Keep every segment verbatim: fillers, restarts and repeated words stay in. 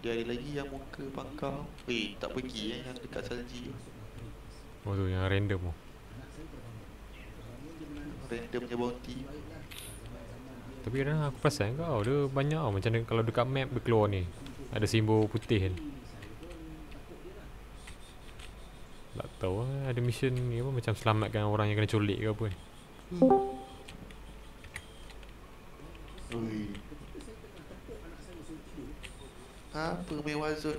Tiga hari lagi yang muka pangkal. Eh, tak pergi eh, yang dekat salji. Oh tu yang random tu. Randomnya bounty. Tapi kadang aku perasan kau, dia banyak tau. Macam kalau dekat map dia keluar ni, ada simbol putih kan. Tak tahu lah, ada mission ni apa, macam selamatkan orang yang kena culik ke apa kan. Ui. Apa mewah zone?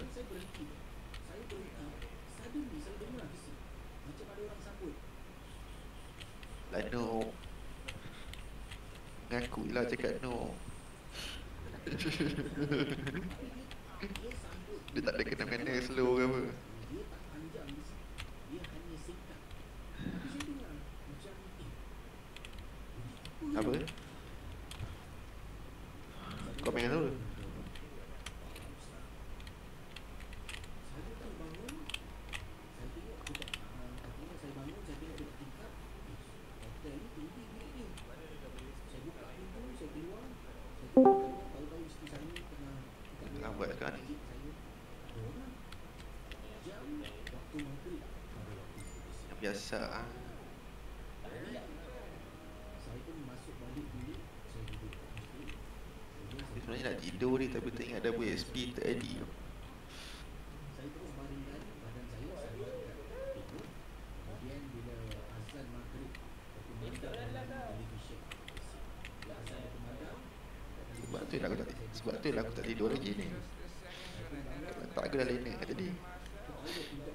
Lah no. Ngaku lah cakap no. Dia tak ada kena-mena slow ke apa. Apa? Kau main tu? Lambat sekarang ni. Yang biasa ah. Sebenarnya nak tidur ni tapi teringat W S P tak edit. Sebab tu lah aku tak Sebab tu lah aku tak tidur lagi ni. Tak gerak lain tadi.